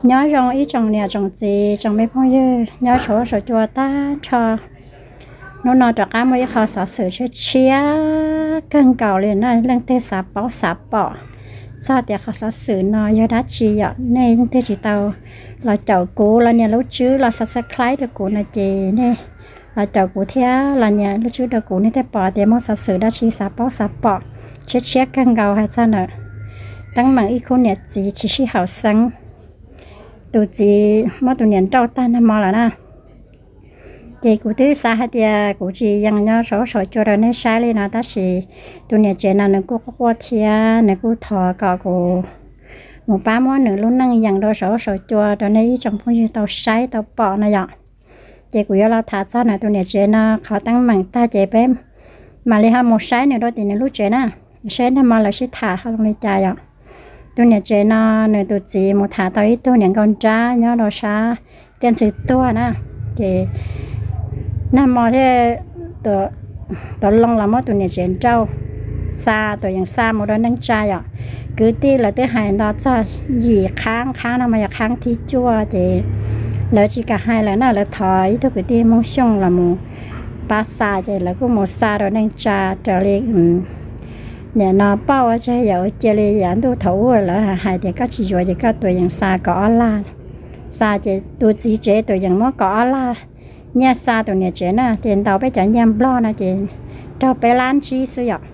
nhớ rong ít trồng nè trồng gì trồng mấy phong như nhớ số số chùa ta cho nó nói cho cá mới khó sợ sự chết chia cân cầu liền nó lên tê sạp bỏ sao thì khó sợ sự nó giờ đã chi ạ nên lên tê chỉ tàu là chậu cũ là nhà lúc trước là sắp khai được cũ này chị nè là chậu cũ thế là nhà lúc trước được cũ này thế bỏ thì mong sợ sự đã chi sạp bỏ chết chia cân cầu hay sao nữa tăng bằng ít khôn nhật gì chỉ hảo sáng tụi chị mà tụi nhận trâu ta nằm mò là na chị cụ thứ xa hay thì cụ chị yang nhớ số số cho rồi nên sai lên nó ta chỉ tụi nhận chị nào nó cũng có qua thia nó cũng thò cọ cụ một ba món nữa luôn năng yang đó số số cho rồi nên trong phong như tàu sai tàu bỏ này vậy chị cụ là thả cho này tụi nhận chị nó khó tăng bằng ta chị bé mà lấy hai một sai nữa đó thì nó lúc chị na sai nó mà là sẽ thả không lấy chạy vậy tôi nhà trẻ nó nơi tụi chị một thả tới tôi nhận con trai nhớ đồ xa tiền sự tua nè thì năm mà thế tụi long là mất tụi nhà trẻ trâu xa tụi yang xa một đôi nâng trai ạ cứ tí là tới hai đó cho gì kháng nó mà kháng thì chua thì lỡ chỉ cả hai là nó là thỏi tôi cứ tí mong xong là một ba xa thì là cũng một xa rồi nâng trai trở lên nè nó bao ở đây giờ chơi lấy ảnh tôi thấu rồi là hai thì các chị rồi thì các tuổi yang xa có la xa thì tôi chỉ chế tuổi yang nó có la nhà xa tuổi nhà chế nè tiền tàu bây giờ nhầm lo nè chị cho bé lan chi sử dụng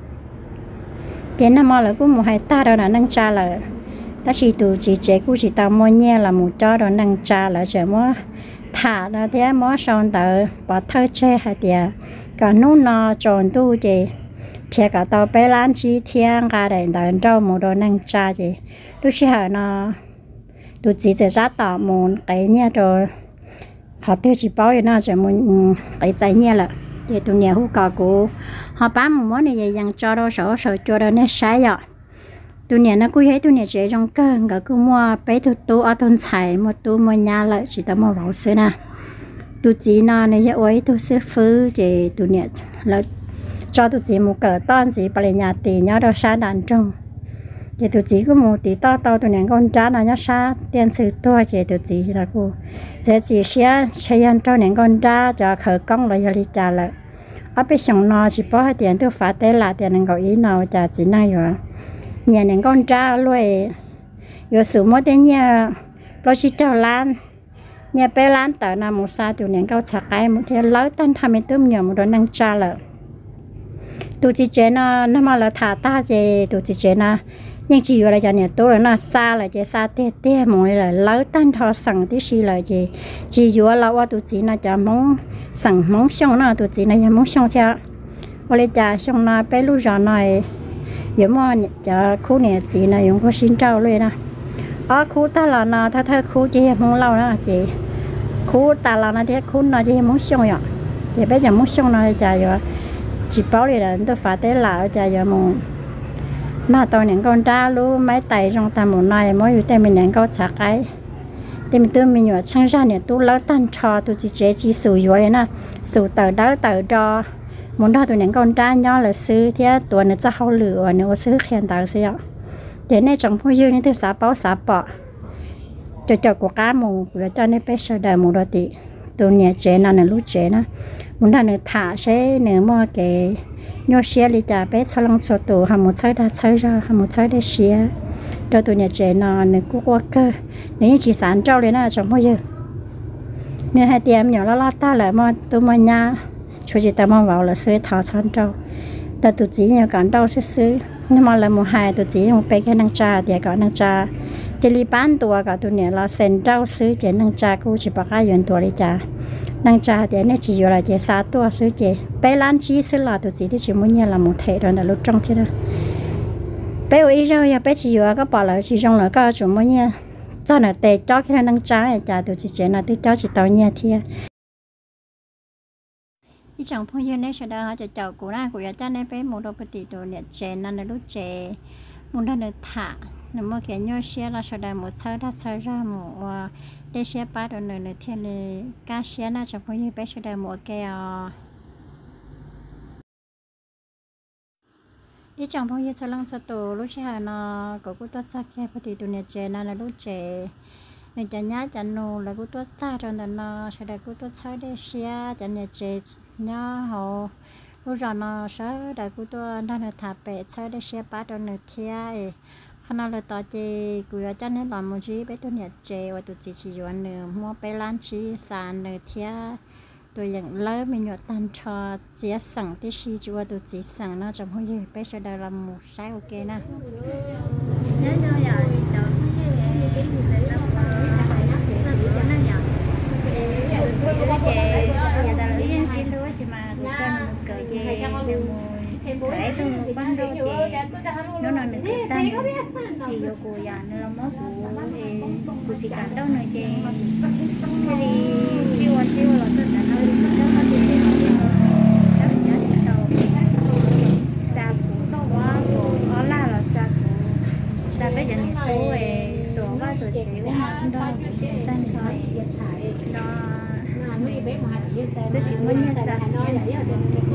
tiền nó mà là cũng một hai ta đâu là nâng cha là ta chỉ tụi chị chế cũng chỉ tao mua nhà là một cho rồi nâng cha là chỉ mua thả là thế mua son tờ bỏ thơ chơi hai tiền còn nút nó tròn tu chị chia cả tàu bé lan chi thiên cả để đàn trâu một đồ năng cha gì lúc khi họ nó tụi chị sẽ ra tàu một cái nhà rồi họ tiêu chỉ bảo vậy nó chỉ muốn cái trái nhà là thì tụi nhà hú cò của họ bán một món này vậy dành cho đâu sổ cho đâu nó sai rồi tụi nhà nó cứ thấy tụi nhà trẻ trong cơn cả cứ mua bé tụi ở thôn xài một tụi mua nhà lại chỉ tao mua vào xưa nè tụi chị nó này vậy ơi tụi sư phứ thì tụi nhà là cho tụi chị một cỡ to gì bà nhà tỷ nhớ đâu xa đàn trong thì tụi chị có một tí to tụi nàng con trái nó nhớ xa tiền sự to thì tụi chị là cô sẽ chỉ sẽ xây ăn cho nàng con trái cho khởi công rồi giờ đi trả lại ở bên sông nó chỉ bỏ tiền tôi phá té là tiền nàng gọi ý nào trả chỉ năng rồi nhà nàng con trái luôn rồi sự mỗi tên nhà lo chỉ cho lan nhà bé lan tờ nào một xa tụi nàng câu chặt cái một thế lớn tan tham mình tôm nhiều một đôi năng trả lại tụi chị chế nó mà là thả ta thì tụi chị chế nó nhưng chỉ là cho nhà tôi là nó xa là chỉ xa tê mọi là lỡ tan thọ sẵn tí xí là chỉ vừa là qua tụi chị nó cho mong sẵn mong xong nó tụi chị nó mong xong theo qua lấy trà xong nó bé lúc giờ này giống mà cho khu này chị nó dùng có xin trâu luôn nè ở khu ta là nó thay khu chị mong lâu đó chị khu ta là nó thế khu nó chị mong xong rồi thì bây giờ mong xong nó trà rồi chỉ bảo là tôi phải tới lại cho giờ một nó tôi những con tra luôn mấy tay trong ta một ngày mỗi người tên mình những con sạc cái thì mình tôi mình nhớ chẳng ra nè tôi lỡ tan trò tôi chỉ chế chỉ sử dụng nè sử tờ đó tờ cho muốn đó tôi những con tra nhỏ là sư thế tuổi nó sẽ hao lửa nữa sư hiện tại sao thế nên trong phong dương nên tôi xả bỏ cho của cá mù rồi cho nên bé sơ đời một đôi tỷ tôi nhà chế nào là lúc chế nó muốn là được thả sẽ nếu mà cái nhô xe đi trả bé sau lăng số tổ hàng một trái đã trái ra hàng một trái để xe cho tụi nhà trẻ nó nếu có qua cơ nếu chỉ sản trâu lên là chẳng bao giờ nếu hai tiệm nhỏ lo ta lại mà tụi mình nhà cho chị ta mang vào là sữa thảo sản trâu ta tụi chị nhiều cản trâu sữa nhưng mà là một hai tụi chị một bé cái năng trà thì có năng trà chỉ li bán tuổi cả tụi nhà là sen trâu sữa chỉ năng trà cũng chỉ bắt ai dùng tuổi đi trà năng trà thì nó chỉ là chỉ sáu tuổi sữa chỉ bé lan chi sữa là tụi chị thì chỉ muốn nhà là một thể rồi là lúc trong thế đó bé ở rồi bé chỉ vừa có bỏ lại chỉ trong là có chúng muốn nhà cho nó tệ cho cái năng trà này trà tụi chị chỉ là cho chỉ tao nhà thế đi chẳng phong yên này sẽ đào họ chậu của na của cha này bé một đôi bịch đồ nhẹ chè nên là lúc chè muốn ra được thả nếu mà cái nhau xe là sẽ đào một sợi đã sợi ra một để xe ba đồ này thiên là cá xe na chẳng phong yên bé sẽ đào một cái đi chẳng phong yên sẽ lăng sẽ tổ lúc xe nó có cũng tốt chắc cái bịch đồ nhẹ chè nên là lúc chè nên chả nhá chả nô là cú tua ta trong đó nó sẽ đại cú tua chơi để xia chả nhà chơi nhá họ lúc rồi nó sẽ đại cú tua đang là thả bể chơi để xia bắt trong nửa thia khi nào là tao chơi cú ra cho nên làm một gì bé tôi nhà chơi và tôi chỉ dùng nửa mua bé lan chỉ sàn nửa thia tôiยังlấy mình nhặt tan cho chỉ sẵn tí xí chúa tôi chỉ sẵn nó trong hồi giờ bé sẽ đào làm một sai ok nè nhớ nhớ giờ chờ cái gì để làm sao bị cho nó nhở giờ ta lấy những xin lúa thì mà tôi cần cờ về để mua phải tôi một ban đầu thì nó được cái tan chỉ có cô già nữa là mất cô chỉ cả đâu nữa chứ thì siêu là tôi đã nói nó thì nó nhớ thì đâu xa cũng đâu quá ở là xa cũng bây giờ mình cố tổ qua tổ chế với nó đó tan thôi đó tôi chỉ muốn như sao nói là nhà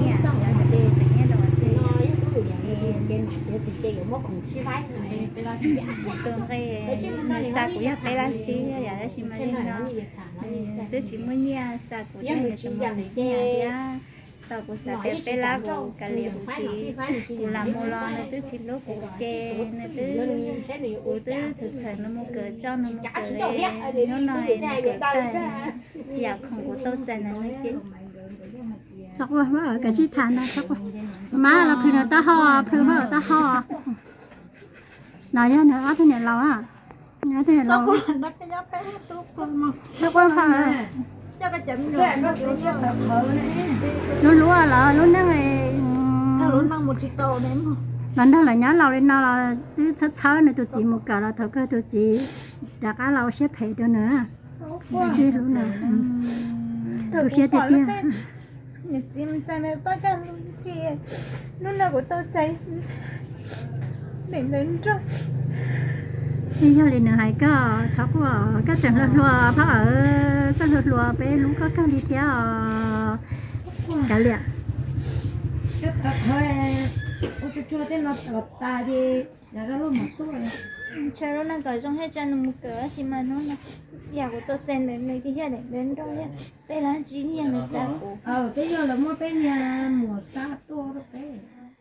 tôi cái sao cũng như cái lá chi giờ đó xin mà đi nó tôi chỉ muốn như sao cũng như nhà tao cũng sẽ cái lá của cả liều chỉ làm một lon này tôi chỉ lúc của chè này tôi thực sự nó một cỡ cho nó một cỡ nó nói nó cỡ tay giờ không có tốtใจnày nữa chứ chắc quá mà cái chi thàn này chắc quá má là phơi nó ta ho phơi mà ta ho nào nhá nữa thế này lâu à nhá thế này lâu nó cái giáp cái tốt con mà chắc quá phải cho cái chậm rồi nó cái chiếc là khờ này nó lúa là nó này nó lúa năng một chiếc tàu đấy mà lần đó là nhá lâu lên nó là cứ chết chết này tôi chỉ một cả là thôi cái tôi chỉ đã cá lâu xếp hệ đó nữa chứ lúc nào tôi xếp tiếp kia nhà chị mình chạy mấy bác cái luôn chị lúc nào của tôi chạy để lớn rồi bây giờ liền nữa hay có cháu của các trường lớp lúa phát ở các lớp lúa bé lúc có các đi theo cả liệt chứ thật thôi ô cho tên nó ta đi nhà đó luôn một tuổi chờ nó cởi trong hết chân một cỡ xí mà nó là nhà của tôi xem đến nơi thì để đến đâu nhá đây là chỉ nhà này sao bây giờ là mua bên nhà mùa sa to đó đấy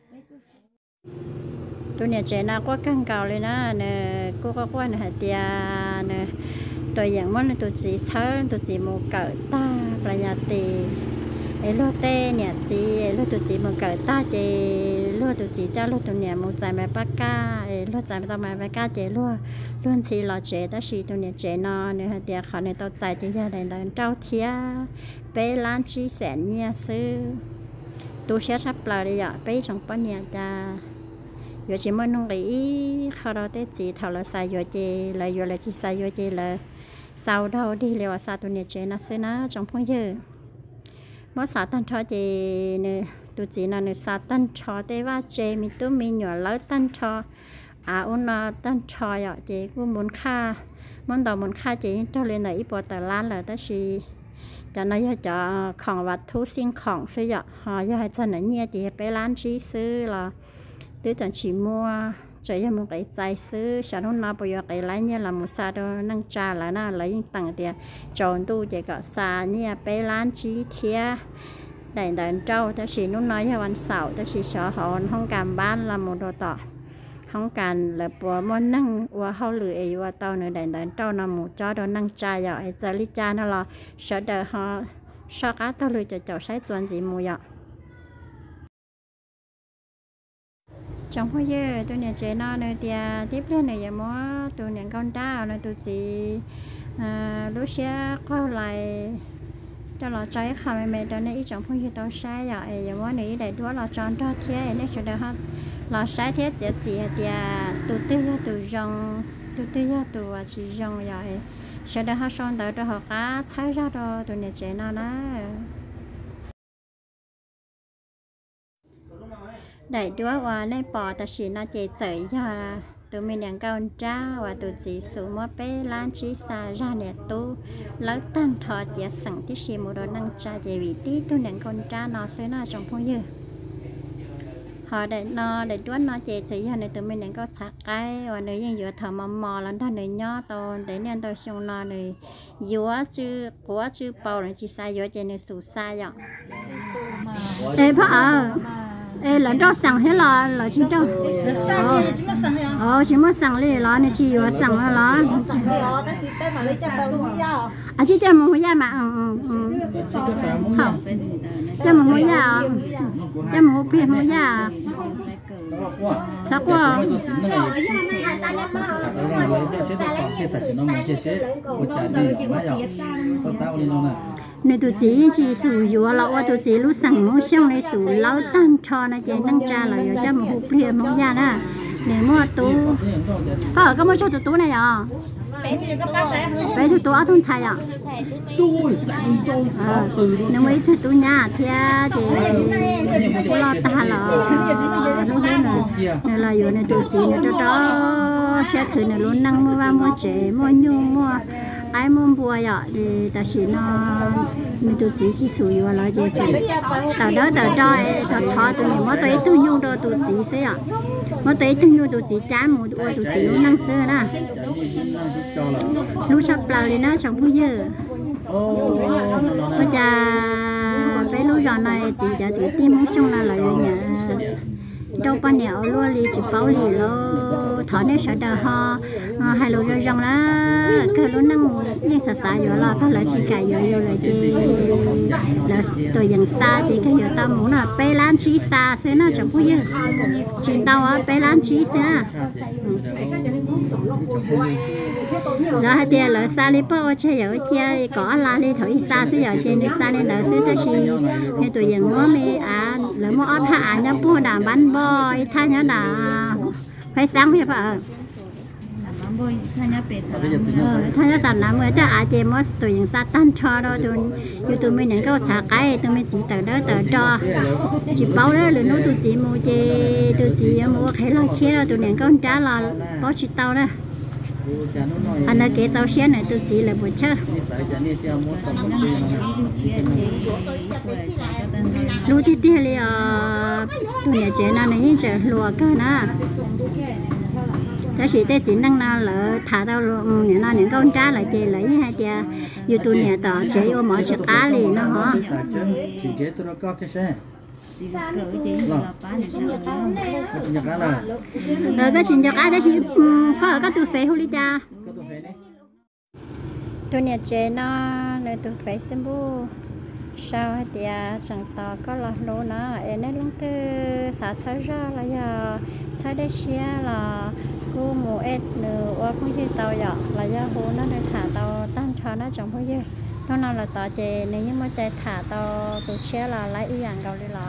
tôi nhà trẻ nào có căng cầu lên á nè cô có quan hệ tia nè tôi dạng món tôi chỉ chơi tôi chỉ một cỡ ta là nhà tì lô tê nhà chị lô tôi chỉ một cỡ ta chị lô tôi chỉ cho lô tôi nhà một trái mẹ bác ca lô trái tao mẹ bác ca chị lô luôn chỉ là trẻ ta chỉ tôi nhà trẻ nó nè tia họ này tao trái thì giờ này là trâu thía bé lan chi sẻ nhia sư tôi sẽ sắp lại đi ạ bé trong bao nhà cha giờ chỉ mới nông lý khâu đó tết chỉ thầu là xài giờ là chỉ xài giờ là sau đâu đi liệu sao tụi này chơi nó sẽ nó trong phong giờ mỗi sao tan cho chị nè tụi chị là nè sao tan cho tê va chơi mình tụi mình nhỏ lớn tan cho ôn nó tan cho vậy chị cũng muốn khai chị cho lên này ít bỏ tờ lan là ta chỉ cho nó choของวัตถุสิ่งของซื้อเหรอhọ giờ hay cho nó nhẹ chị bé lan chỉซื้อlà tôi chẳng chỉ mua chỉ là một cái trái sứ sản phẩm nào bây giờ cái lấy như là một sa đó nâng trà là na lấy những tầng tiền tròn tu chỉ có sa như bé lan chỉ thia đại đại trâu ta chỉ nó nói làวันเสาร์ta chỉ sợ họ không cảm ban là một đồ tỏ không cần là bùa món năng và họ lười và tao nữa đại đại trâu là một cho đó nâng trà rồi giờ lý cha nó là sợ đời họ sợ cá tao lười cho cháu sai chuyện gì mua vậy trong hồi giờ tôi nhà trẻ nó nơi tia tiếp lên này giờ mó tôi nhà con trai này tôi chỉ lúc xe qua lại cho nó trái khăm mẹ đó này trong hồi giờ tôi sai vậy giờ mó này để đua là tròn cho thế này cho được hết là sai thế chỉ tia tôi tư tôi chỉ rong vậy cho được hết xong tới cho họ cá sai ra đó tôi nhà trẻ nó đại đua và nay bỏ ta chỉ nó chạy chạy cho tụi mình đang con tra và tụi chị số một bé lan chỉ xa ra nè tu lỡ tăng thọ chỉ sẵn tí xì một đồ năng tra chạy vị tí tụi đang con tra nó sẽ nó trong phong dư họ để nó để đuốt nó chế chỉ này tụi mình nên có sạc cái và nếu như vừa thở mò lần đó nếu nhớ tao để nên tao xong nó này vừa chứ của chứ bao này chỉ sai vừa chế này sụt sai vậy ê phở ê lần đóสั่งhết là chính đâu chỉ mớiสั่งเลยlà này chỉ vừaสั่งlà à chỉ cho một cái da mà không cho một cái da cho một cái da chắc quá nếu tụi chỉ sử dụng là tụi chỉ lúcสั่งmua xong này sử lâu tăng cho nó chỉ nâng tra là cho một hộp bia một da đó nếu mua tú có mua cho tụi này à bé tụi tôi ở trong xài à nếu mấy tụi nhà thì lo ta là nó là vừa này tụi chị nó đó sẽ thử nó luôn năng mua mua chế mua nhung mua ai muốn bùa vậy thì ta chỉ nó mình tụi chị chỉ sử dụng là gì sử tao đó tao thọ tụi mình mới tới tụi nhung đó tụi chị sẽ à mới tới tụi nhung tụi chị chán một tụi chị luôn năng sơ nè lúc sắp vào thì nó chẳng bao giờ bây giờ bé lúc giờ này chịจะถือที่มุ้งช่องlà lợi nhà đâu bao nhiêu luôn đi chỉ bảo lì lo thọ nên sợ đờ ho hai lô rồi rong lá cứ luôn năng nhưng sợ sợ rồi là phải lợi chỉ cài rồi là chỉ là tôi dần xa thì cái giờ tao muốn là bé làm chỉ xa thế nó chẳng có gì chuyện tao á bé làm chỉ thế đó hai tia lợi xa đi bao chơi ở chơi có là đi thổi xa thế giờ chơi đi xa nên lợi thế ta chỉ nên tôi dần mua mi à lợi mua thả nhau mua đàm bánh bò thay nhá đà phải sáng phải vợ thay nhá sản làm người ta ai chơi mất tụi những sát tan cho đó tụi mình những cái xả cái tụi mình chỉ tờ đó tờ cho chỉ bao đó là nó tụi chị mua chơi tụi chị mua cái lo xe đó tụi những con cá là bao chỉ tàu đó anh ấy kể cháu xe này tụi chị là buổi chơi lúc thì tiếc là tụi nhà trẻ nào này giờ lùa cơ nè thế chỉ chỉ năng na là thả tao những nào những con cá lại chơi lấy hai tia như tụi nhà tỏ chế ôm mỏ chế cá liền nó hả cái chuyện cho cá đấy thì có ở các tụi phê huli cha tụi nhà trẻ nó nơi tụi phê xem bu sao thì chẳng tỏ có là lô nó em nên lăng tư xã chơi ra là giờ chơi đây chia là cô mua ít nữa qua không chỉ tàu giờ là giờ hồ nó để thả tàu tan cho nó chẳng bao giờ nó nào là tàu chè nếu như mà chạy thả tàu tụi xe là lấy ý dạng cầu đi là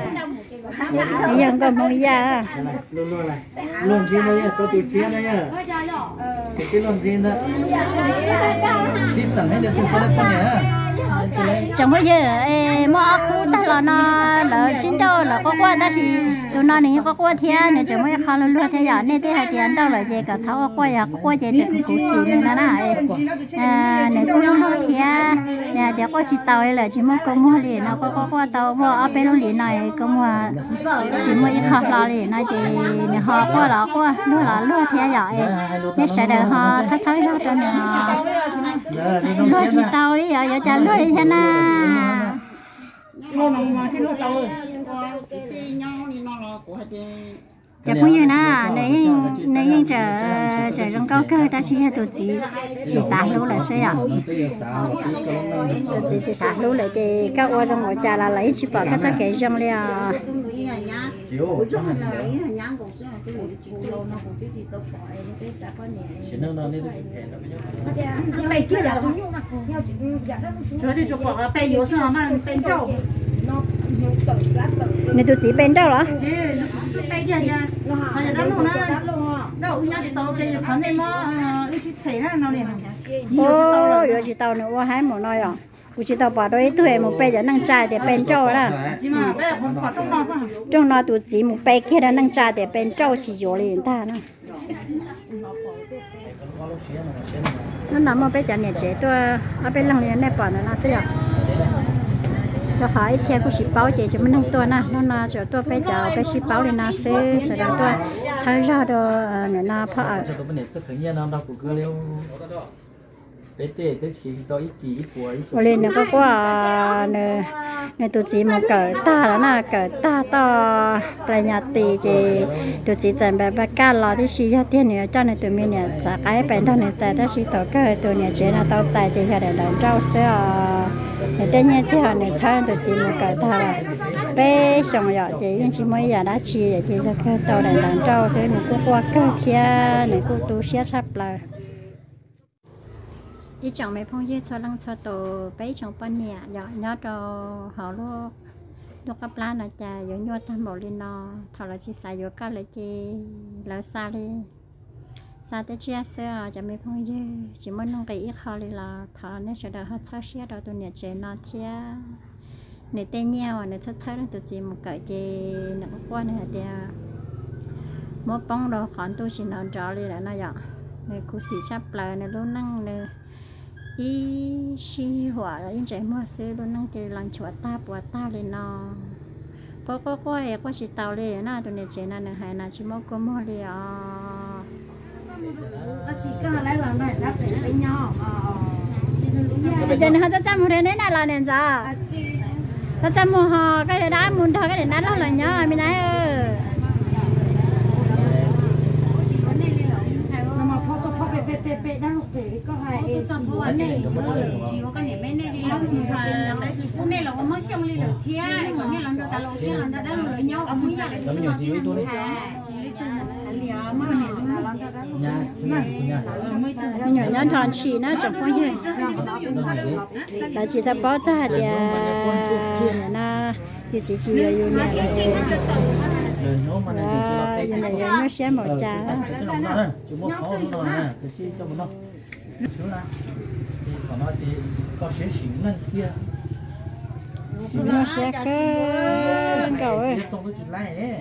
ý dạng còn mua ra luôn gì nữa tôi tụi xe nữa nhá cái luôn gì nữa chỉ sẵn hết được tụi xe đấy nhá chẳng bao giờ mua khu ta là nó là xin đâu là có qua ta thì tụi nó này có qua thế này chẳng bao giờ khá luôn thế giờ nên thế hai tiền đâu là gì cả cháu qua giờ qua giờ chỉ cũng xì nữa này này cũng không đâu thế này để có chỉ tàu là chỉ mua công mua liền nó có qua tàu mua ở bên luôn liền này có mua chỉ mua ít hạt là liền này thì họ qua là qua nữa là luôn thế giờ nên sẽ được họ sát sói nó cho nó luôn chỉ tàu đi giờ trả luôn đi xem na mà thì nó tàu chả cũng như na nếu chờ trong cao cơ ta chỉ là tụi chị xả lúa là xe à tụi chị xả lúa là thì các ô trong ngồi trà là lấy chỉ bỏ các cái trong liền mày kia là rồi thì chụp bỏ là pe yếu sao mà bên trâu này tụi chị bên đâu đó pe kia nha họ đã đóng nó đâu nhau chỉ tàu kia khán này mà ít xảy ra nào này ô rồi chị tàu nữa hai một nói à chị tàu bỏ đôi tuổi một pe giờ năng trà để bên trâu đó trong nó tụi chị một pe kia đã năng trà để bên trâu chỉ vô liền ta nữa nó nằm ở bên nhà trẻ tôi ở bên lăng liền này bỏ nó sẽ cho khỏi xe của chị báo chị cho mình nâng tua nè nó là cho tôi bây giờ bây chị báo lên nào xe rồi đó tôi thay ra đó nữa là phải cho tôi bên này tôi khởi nhiên nó đâu cũng cứ liêu bé tê tôi chỉ cho ít gì ít của ít rồi lên nữa có qua nữa tụi chị một cỡ ta đó nè cỡ ta to tại nhà tì chị tụi chị chẳng bé bé cá lò thì chị cho tiền nữa cho nên tụi mình nè trả cái bên đó nè trả tới chị tổ cái tụi nè chị là tao chạy thì hiện để rau sữa thì tất nhiên chị họ nè chơi tụi chị một cỡ ta là bé xong rồi chị nhưng chị mới giờ đã chi để chị cho cái tàu để rau thế nữa cũng qua cái kia này cũng tu sửa sắp lại đi chọn mấy phong dư cho lăng cho tổ bé chọn bên nhà nhỏ cho họ lúc cấp lá là cha giống như tham bảo lên nó thọ là chỉ xài vô cái là chỉ là xa đi xa tới chia sẻ cho mấy phong dư chỉ muốn nông cái ít khó là thọ nên sẽ được hết sao sẻ đầu tuần nhà chơi nó thia để tên nhau để chất chất tụi chị một cái chơi nó có quan hệ thì một bông đồ khoản tôi chỉ nói rõ đi là nó vậy này cô sĩ chấp lại này luôn năng này ý si hỏa là những trẻ mua xe luôn năng chơi làm chuột ta bùa ta lên nó có hệ có chỉ tàu lên na tụi này chơi na này hay na chỉ mua có mua đi chỉ có lấy làm này đáp để với nhau bây giờ họ ta chăm một đứa này là nền sao ta chăm một họ cái đá muốn thôi cái đền đá là nhá mình nói bé đang bé có hai trong phố này chỉ có cái này bên này đi làm chỉ cũng này là có mấy xong đi là kia còn này làm được ta lâu kia làm được đang lợi nhau ông mới lại làm nhiều gì tôi đấy nhỏ nhỏ thon chỉ nó chẳng có gì là chỉ ta bỏ ra thì nó thì chỉ là như này nó sẽ một trà chú mua khó luôn rồi nè chứ cho nó chú là còn nói thì có sẽ xỉn lên kia nó sẽ cơn cầu ơi không có chuyện này đấy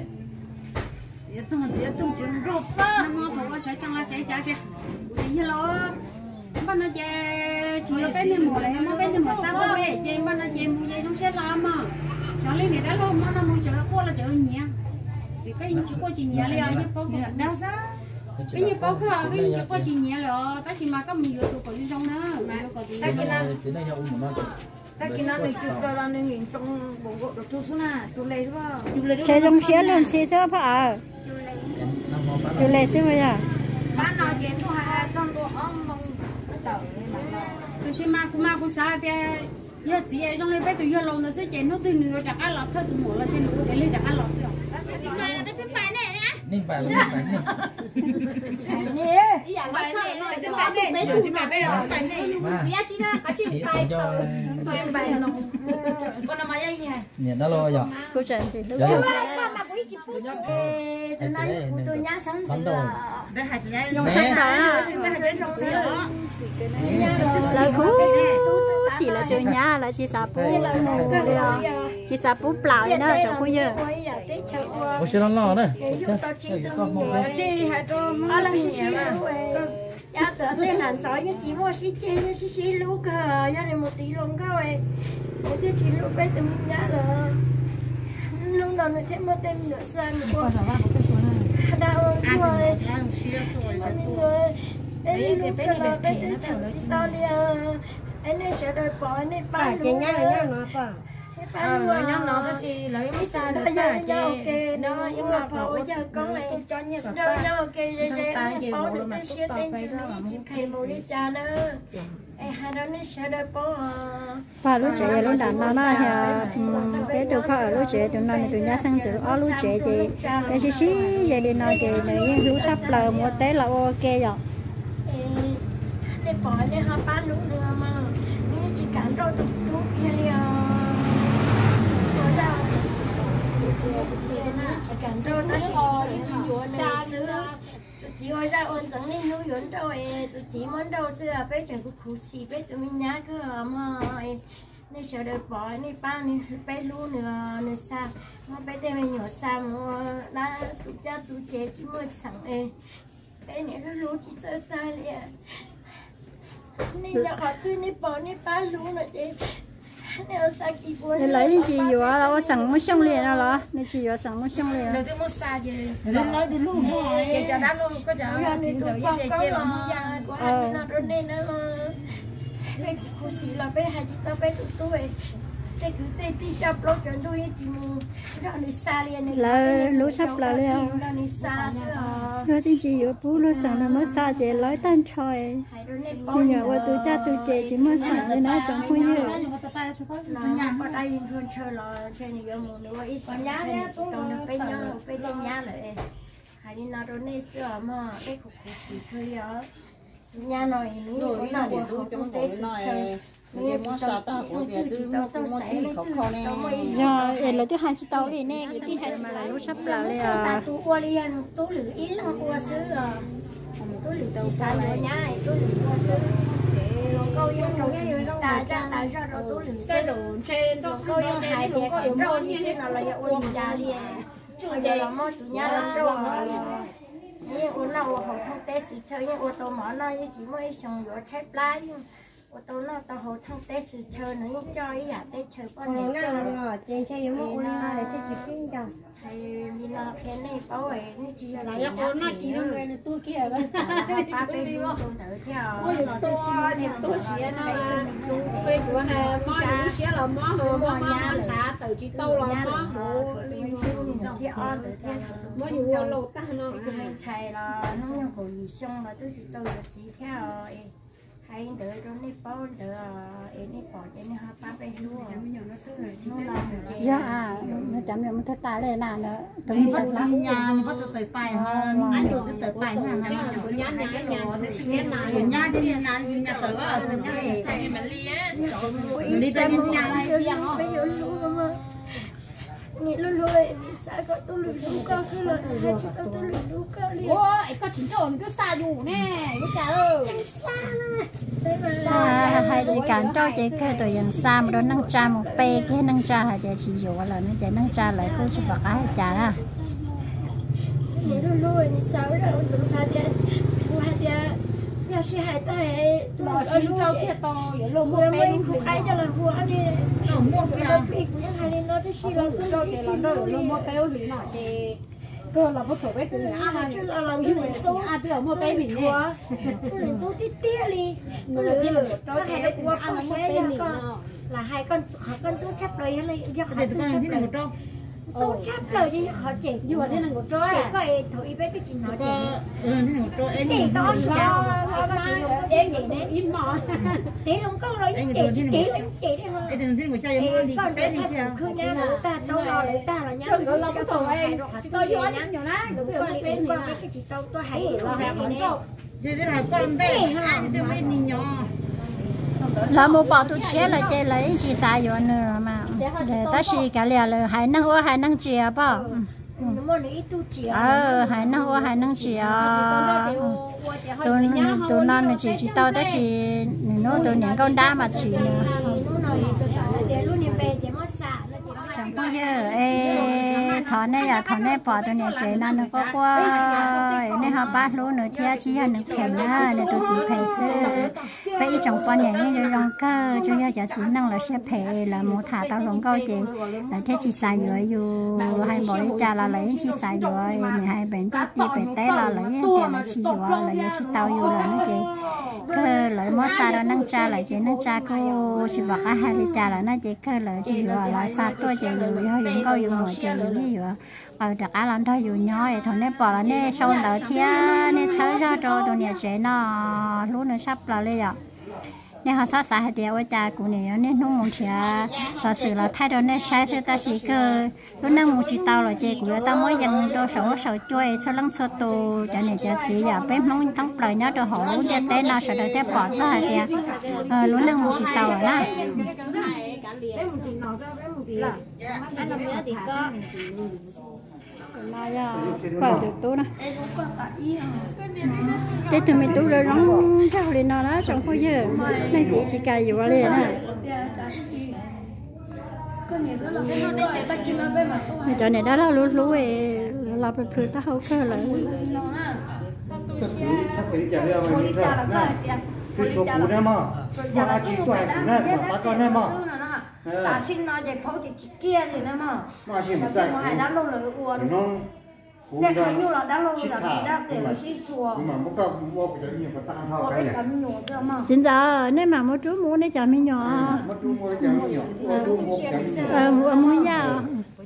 tung chuyện rộp á nó thua sẽ chẳng là chạy chạy kìa thì hello bạn nói chơi chỉ là bên này một này nó bên này một sao tôi về chơi bạn nói chơi mua dây trong xe làm mà nó lên để đã luôn nó mua chợ qua là chợ nhẹ vì cái gì chỉ có chị nhẹ liền chứ có cái đa giá cái gì có cái gì chỉ có chị nhẹ rồi ta chỉ mà có mình vừa tụ có đi trong nữa mà có gì ta cái này nhau một nó ta kia nó mình chụp đồ làm nên mình trong bộ gỗ đồ thu xuống à chụp lấy đúng không chơi trong xe luôn xe sao phải chụp lấy xem bây giờ bán nó chén thôi trong đồ ông mong tờ tôi xem ma cũng sao thì giờ chị ấy trong này bé tôi giờ lâu nó sẽ chén nó từ nửa chắc ăn lọt thôi từ một là trên nửa cái lên chắc ăn lọt rồi này là cái thứ bài này nè nên bài là bài này nè ý dạng bài này cái bài này mấy thứ bài bây giờ bài này chị á chị đó có chuyện bài tôi em bài nó con làm ai vậy nè đó lo rồi cô trần gì lúc tôi nhá sáng rồi dùng sách đó là cú xì là chơi nhá là chỉ sạp bún chỉ sạp bún plau nữa cho cô nhớ có xe lo đấy chị hãy cho nó là xí ya tự nhiên làm giỏi như chỉ mua xí chê như xí lú cơ ya này một tí luôn cơ vậy một tí chỉ lú bé tụi mình nhá rồi lúc nào nó thêm một thêm nữa sang nữa đau rồi đấy lúc đó bé tụi chúng ta đi anh ấy sẽ đợi bỏ anh ấy bán luôn nó có gì lấy mấy sao đó giờ ok nó nhưng mà bỏ giờ con này cho nhiều nó ok vậy bỏ được cái xe tên chim khay bồ đi cha đó hai đứa nó sẽ đợi bỏ và lúc trẻ lúc đàn nó là cái tụi họ ở lúc trẻ tụi nó tụi nhá sang từ ở lúc trẻ thì cái xí vậy đi nói thì này rú sắp lờ một té là ok rồi để bỏ để họ bán luôn nữa mà chỉ cản rồi tụt kia liền cảnh rồi nó chỉ ơi ra ôn chẳng nên nuôi dưỡng rồi tụi chỉ muốn đâu xưa bé chuyện của cụ xì bé tụi mình nhá cứ mà nên sợ đợi bỏ nên ba nên bé luôn nữa nên sao nó bé tên mình nhỏ sao mà đã tụi cha tụi trẻ chỉ muốn sẵn bé này nó luôn chỉ sợ ta liền nên là họ tôi nên bỏ nên ba luôn rồi chị để lấy chị vừa là có sẵn mới xong liền đó nên chị vừa sẵn mới xong liền đầu tiên một xa gì lên nói đi luôn cái cho đã luôn có cho thì tôi con có là của hai nó rồi nên nó cái cô sĩ là bé hai chị tao bé tụi tôi cái cứ tê tí chập lót cho tôi chỉ mua đó đi xa liền này là lúa sắp là liền đó đi xa rồi thì chị vừa bố lúa sẵn là mới xa chị lấy tan trời bây giờ qua tôi cha tôi chị chỉ mới sẵn để nói chẳng có gì nhà có đây thường chơi là chơi nhiều một nữa ít sẵn chơi chỉ tao nó bé nhau bé lên nhà lại hay đi nào rồi nên xưa mà cái cục sĩ thôi á nhà này rồi nó để tôi trong bộ nói nhưng mà sao ta cũng để tôi một tí khó nè giờ là tôi hai chị tàu đi nè cái tí hai chị là lúa sắp là liền tôi qua liền tôi lử ít lắm qua xứ tôi lử chỉ xa rồi nhà tôi lử qua xứ câu yên rồi tại ra rồi tôi lử cái đồ trên đó câu yên hai đẹp rồi như thế nào là ôn nhà liền bây giờ là món tụi nhà là rồi nhưng ôn nào họ không té sự chơi nhưng ô tô mở nó chỉ mới xong rồi chép lại ô tô nó tao hồ không té sự chơi nữa cho ý giả té chơi bao nhiêu trên xe giống ôn là cái chỉ xin chồng hay đi nào cái này bảo vệ như chỉ là lại có nó chỉ đâu người tôi kia đó ba bên luôn tôi tự theo tôi xía nó bên của hà mó những xía là mó nhà xã từ chỉ tàu là mó thì on tự theo mó nhiều lô ta nó cái mình xài là nó như hồi xong là tôi chỉ tôi là chỉ theo hay đỡ rồi này bao đỡ em này bỏ cho nên họ ba bên luôn dạ nó chấm được một thất tài đây là nữa tôi nghĩ rằng là nhà nó bắt tới bài hơn anh được tới bài hàng ngày mà của nhà này cái nhà cái nhà thì nhà tới ở nhà chạy mà đi tới nhà này bây giờ luôn mà nghĩ luôn luôn đi xa có tôi lười luôn cao cứ là hai chị tôi lười luôn cao đi ôi có chính trộn cứ xa dù nè cứ trả ơi xa hay chỉ cản cho chị cái tôi dần xa mà đó nâng cha một pe cái nâng cha hay chị dụ là nó chạy nâng cha lại cô chỉ bảo cái cha đó nghĩ luôn luôn đi xa rồi tôi xa đi qua đi nhà chị hai tay bỏ xin trâu kia to vậy luôn mua bé không ai cho là mua đi mua cái bịch những hai đi nó đi xí là trâu thì làm rồi luôn mua béo thì nọ thì cơ là bắt đầu bé từ nhà mà chứ là làm như số từ mua bé mình nè tôi số tí tía đi người là kia là một trâu hai cái qua con xe là hai con chú chấp lời hay là giặc hai chú chấp lời chú chấp lời đi họ chỉ nhưng mà thế là một trâu chỉ có thổi bé cái chuyện nói chuyện chỉ đó lo cái gì đấy im mò tí luôn câu rồi chỉ đi thôi con bé đi theo cứ nhá người ta tao lo người ta là nhá rồi lo cái thầu em tôi vô nhá nhiều lắm tôi cái chị tôi hay lo hay này chứ thế là con bé ai thì tôi bên nhỏ là một bảo tôi chế là chơi lấy chỉ xài rồi nữa mà để ta chỉ cả là hai năng chia bao hai năng chia tôi non chỉ tao ta chỉ nó tôi những con đá mà chỉ chẳng bao giờ thọ này bỏ tôi này chế nó có qua nên họ bắt lúa nữa thì chỉ là nước thèm nha để tôi chỉ phải sơ vậy trong quan nhà như rong cơ cho nhau chỉ năng là sẽ phải là một thả tao rong câu chị là thế chỉ xài rồi dù hai mỗi cha là lấy chỉ xài rồi hai bệnh tốt đi bệnh té là lấy tiền là chỉ rồi là chỉ tao dù là nó chị cơ lấy mót xa đó năng cha lại chị năng cha cô chỉ bảo hai cha là nó chị cơ lấy chỉ rồi là xa tôi chị dù hơi dùng câu dùng mọi chị dù như vậy ở đặc á làm thôi dù nhỏ thì thằng này bỏ là nè sau đó thì nè sáu ra rồi tụi nhà trẻ nó lúc nó sắp là lên rồi nè họ sát xã thì ở cha của nè nè nó muốn chia sợ sự là thay đổi nè sai sẽ ta chỉ cơ lúc nào muốn chỉ tao là chị của tao mới dần đồ sổ chơi sau lăng sơ tù cho nên cho chị giờ bé mong thắng lời nhớ đồ họ lúc cho té nào sợ đời té bỏ ra thì lúc nào muốn chỉ tao là na anh làm gì thì có là phải được tú nè cái từ mình tú rồi rong trâu lên nó đó trong bao giờ nên chỉ cài gì vào liền nè cho nên đó là lú là bị phơi ta hậu cơ lại cái số cũ đấy mà con chỉ tuổi cũ này mà con này mà ta xin nói để phẫu thì chỉ kia thì nó mà mà xin mà chỉ mà hai đã lâu rồi uốn thế thấy như là đã lâu rồi là thì đã để là xí xùa mà muốn có mua cái nhiều cái tan thôi cái này cầm nhổ ra mà chính giờ nếu mà mua chú mua để cho mình nhỏ mất chú mua cái nhiều mua cái mua nhau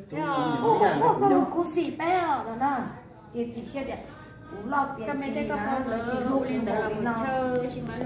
cô xì bé rồi nè chỉ kia để lo tiền cái mấy cái có bao giờ hậu liên đó là một thơ chỉ mà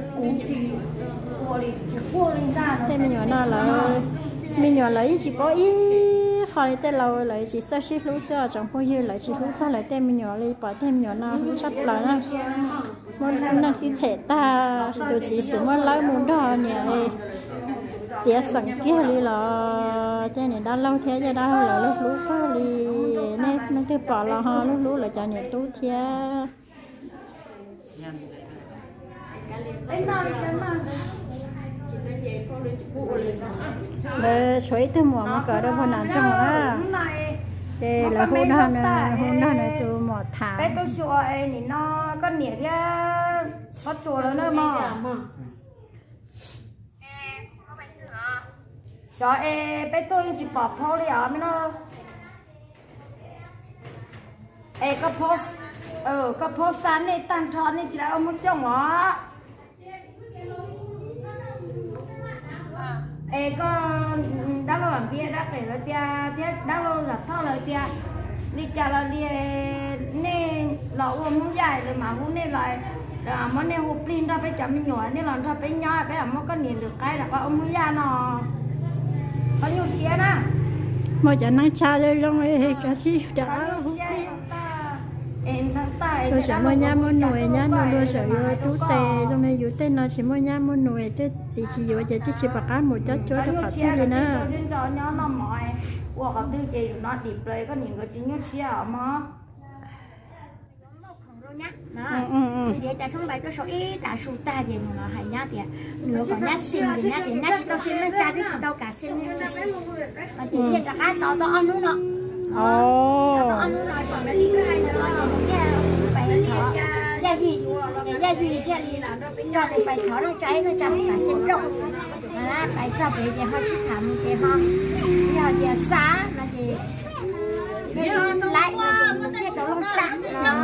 thế mình nhỏ nó là mình nhỏ lấy chỉ có ít khỏi tên lâu lấy chỉ sơ xí lú sơ trong bao nhiêu lấy chỉ lú cho lấy tên mình nhỏ lấy bỏ thêm nhỏ nó lú sắp lại nó muốn năng xí trẻ ta tôi chỉ sử muốn lấy muốn đỏ nhỉ chỉ sẵn kia đi là cái này đã lâu thế giờ đã lâu là lúc lú có đi nên nó tự bỏ là ho lúc lú là cho này tú thế để chuối từ mùa mà cỡ đâu còn nản trong đó đây là hôm đó này từ một tháng cái tôi xua ấy thì nó có nhẹ kia có chùa lớn nữa mà cho em bé tôi chỉ bỏ phô đi ở bên nó em có post sáng này tăng tròn này chỉ là ông muốn chồng ó em có đã lo làm việc đã phải là tia đã lo là thao lời tia đi chả là đi nên là ông muốn dài rồi mà muốn nên lại là muốn nên hụt pin ra phải chậm mình nhỏ nên là ra phải nhỏ phải là muốn có nhìn được cái là có ông muốn dài nó có nhiều xe đó mà chẳng năng cha đây trong ấy cái gì đã tôi sẽ mua nhà mua nồi nhá nó đưa sợi rồi tú tè trong này dù tên nó sẽ mua nhà mua nồi thế chỉ vừa chỉ chỉ bạc cá một chút chút nó phát đi nè cho nó mỏi qua cái thứ gì nó điệpเลยcó những cái chính nhất xe mà bây giờ ta không phải cho số ít đã số ta gì mà nó hay nhá thì nếu còn nhát xin thì nhát chỉ tao xin nó cha thì tao cả xin mà chỉ biết là cái tao ăn nữa nó tao ăn nữa rồi còn mấy cái hay nữa phải thở gia gì gia gì là nó bây giờ thì phải thở nó cháy nó chăm phải xin rộng là phải cho bé thì họ sẽ thầm thì họ giờ giờ xá là gì lại là gì cái đó nó sáng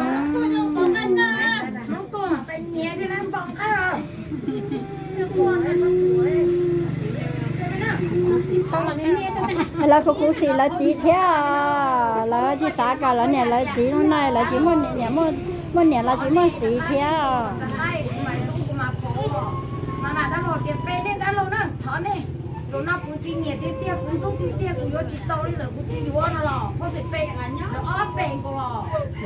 là cô xì là chỉ theo là chỉ xã cả là nè là chỉ hôm nay là chỉ một nè là chỉ một chỉ theo mà là đã rồi tiền pe đến đã lâu nữa thở này rồi nó cũng chỉ nhẹ tiếp tiếp cũng giúp tiếp tiếp cũng vô chỉ tàu đi rồi cũng chỉ vô nó lò có thể pe nó óp pe cô lò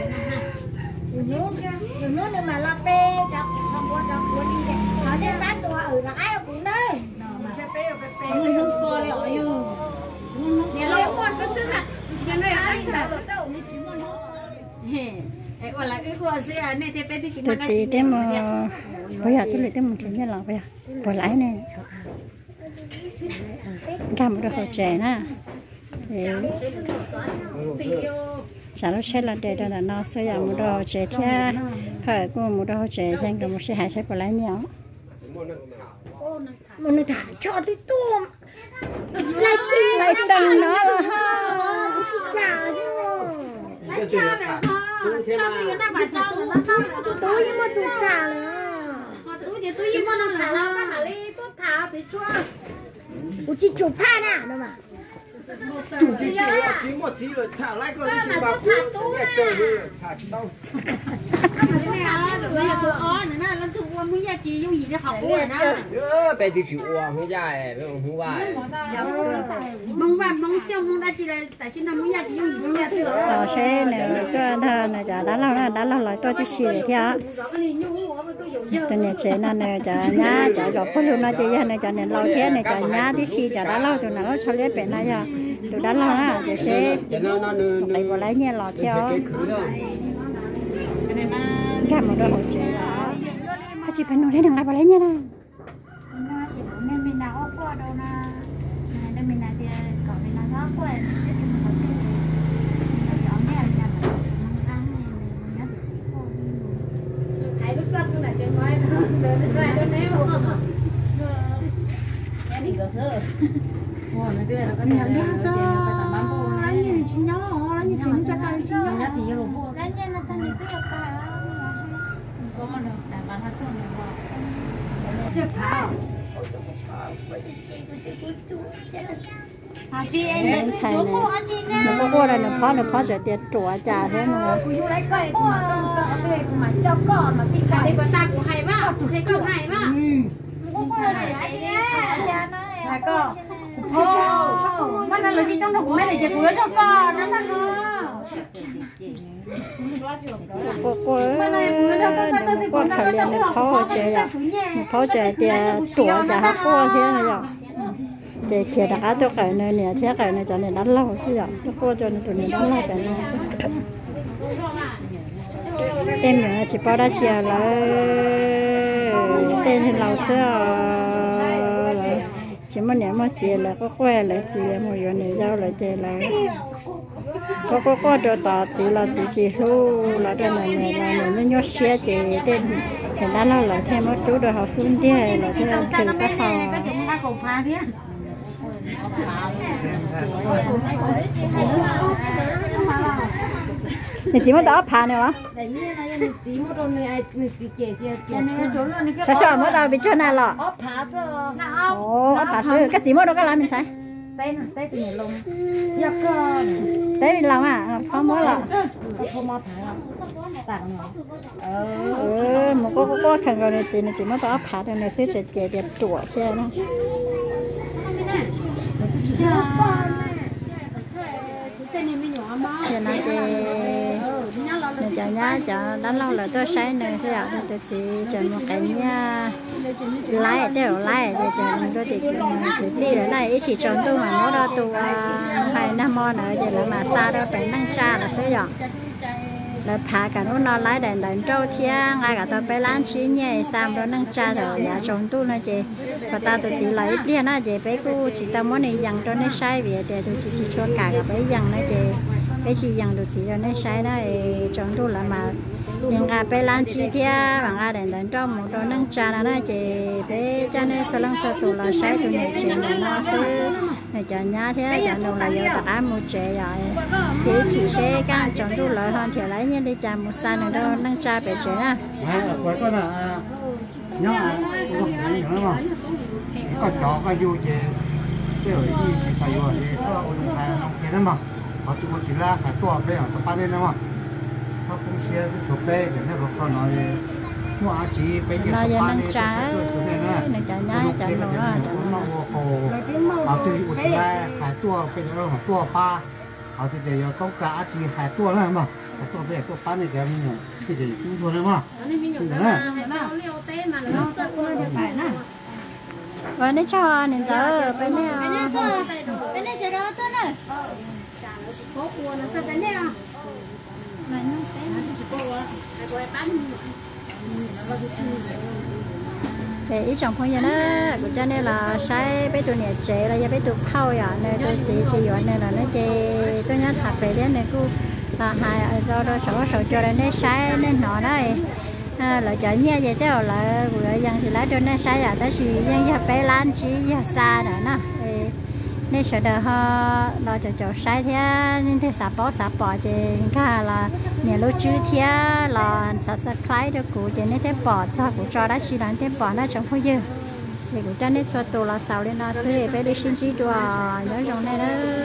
rồi nước nhưng mà la pe không có đi đấy ở đây bánตัวở cái cũng đây không có đấy ở như nhà lâu con cứ xứ là nhà này anh ta ở đâu mới chỉ mua nó gọi là cái hoa gì này thì pe thì chỉ tôi chỉ thế mà bây giờ tôi lấy thế một chuyện như là bây giờ bỏ lái này cầm được hỗ trợ nè thì chả nó sẽ là để là nó sẽ làm một đồ chế theo phải có một đồ chế theo cái một sẽ hay sẽ bỏ lái nhau mà nó thả cho đi tôm lại xin lại tăng nó là lấy cho này cho người ta bảo cho người ta tôi nhưng mà tôi thả rồi tôi nhưng mà nó thả nó thả đi tôi thả thì cho我去煮饭呢，对吗？ chủ chỉ chỉ một tí rồi thả lại con đi bà cũng nghe chơi đi thả chỉ tao bây giờ tôi ó nữa nè, lần thứ qua mới ra chị dùng gì để học nữa nè. bé thì chịu không ra này, bé không ra. Mong bạn mong xem mong đã chị là tại sao năm mới ra chị dùng gì để học nữa. Đó sẽ nè, tôi này chả đã lâu lại tôi chỉ xì theo. Tôi này sẽ nè chả nhá chả gặp có lúc nó chỉ này chả nè lâu thế này chả nhá thì xì chả đã lâu tôi nó sau lấy bé này à, tôi đã lâu á, tôi sẽ lấy vào lấy nhẹ lọt theo. Cảm ơn hỗ trợ đó. Có chị phải nói lên đằng nào vào lấy nhé nè. Nó chỉ muốn nên mình nào qua đâu nè, nên mình nào thì có mình nào đó qua, chứ chúng mình không thể chọn nghe là mình ăn này mình nhớ được gì không? Thấy lúc chắc là chẳng nói, rồi nó ném không? Cái gì cơ Nên xài này nó có đây nó phó sẽ tiệt chùa trà thế mà bắt đầu là gì trong đồng mấy này chỉ bữa cho con nó là cô phải liền để phó trẻ tiệt chùa trà hát cô thế này rồi để khi đã tôi cái này nè thế cái này cho nên đánh lâu xí rồi tôi cô cho nên tụi mình đánh lâu cái này em nhớ chỉ bao đã chia là tên thì lâu xưa chỉ mà nếu mà chia là có quê là chia một người này giao là chia là có đồ tỏ chỉ là chỉ lu là đây này nó nhớ xe chỉ tên thì đã lâu là thêm một chút rồi họ xuống đi là thêm sự các họ你怎么到爬呢？小小么到被转来了。哦，爬是，个怎么都个拉面菜？ Té từ nhà lông. Dạ con. Té bị lòng à? Phá mó lòng. Phá mó thả. Tặng nó. Một cô khăn rồi này chỉ mới đó phá được này sẽ chạy đẹp chùa xe nó. Giờ nó chả nhá chả đánh lâu là tôi say này sẽ ở tôi chỉ chọn một cái nha lái để để chọn tôi thì đi ở này chỉ chọn tôi mà nó đó tôi hay năm món nữa thì là mà xa đó phải năng cha là sẽ dọn là phá cả nó lái đèn trâu thiên ngay cả tôi phải lăn chỉ nhẹ sam đó năng cha rồi nhà chọn tôi là chị và ta tôi chỉ lấy đi nó chị bé cô chỉ tao muốn này dặn cho nó sai về để tôi chỉ cho cả bé dặn nó chị bé chỉ dặn được chỉ cho nó sai đó chọn tôi là mà nhưng à bé lan chi thia bằng à đèn trong một đôi nâng trà là nó chị bé cho nên sau lăng sau tụ là sai tụi này chuyện là nó sẽ này cho nhá thế chọn đồ là giờ cả một trẻ rồi thì chỉ sẽ càng chọn tôi lợi hơn thì lấy như đi chạm một san nữa đâu nâng trà bé trẻ à quay con là nhá có cái gì nữa mà có chó có du gì cái ở gì xài vào thì có ở đây nó kia đó mà họ tụi chỉ là phải tua bé ở tập bên đó màเขาคงเชียร์ถูกเป๊ะเดี๋ยวให้เขาหน่อยหัวอาชีไปเก็บปลาเนี่ยถูกเป๊ะนะน้องโอ้โหเอาตัวอุดแร่ขายตัวเป็นเรื่องของตัวปลาเอาที่เดียวต้องการอาชีขายตัวแล้วมั้งขายตัวเป๊ะตัวปลาเนี่ยแกมันเนี่ยที่จะอยู่ตัวเลยมั้งถึงนะ và nó cho nên giờ bên này sẽ đâu tôi nữa có cuốn nó sẽ bên này thì ý chồng không vậy đó, của cho nên là sai bé tụi này trẻ là bé tụi phao vậy, nên tôi chỉ vậy nên là nó chơi tôi nhớ thật về đấy này cô là hai do sợ cho nên nó sai nên nó đấy là chợ nhẹ vậy theo là vừa dân thì lấy cho nó sai à, tới thì dân nhà bé lan chỉ nhà xa nữa nè nên sợ đỡ họ lo cho sai thế nên thế sạp bỏ thì cả là nhà lúa chữ thế là sạp khai được cụ thì nên thế bỏ cho đã chỉ làm thế bỏ nó trong không dư thì cũng cho nên số tổ là sao lên nó thuê bé đi xin chỉ đùa nhớ trong này đó